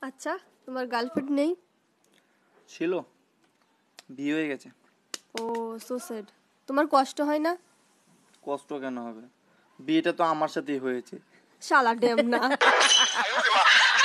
আচ্ছা, তোমার গার্লফ্রেন্ড নেই? ছিল, বিয়ে হয়ে গেছে। Oh so sad. তোমার কষ্ট হয় না? কষ্ট কেন হবে, বিয়েটা তো আমার সাথেই হয়েছে। শালা ড্যাম না।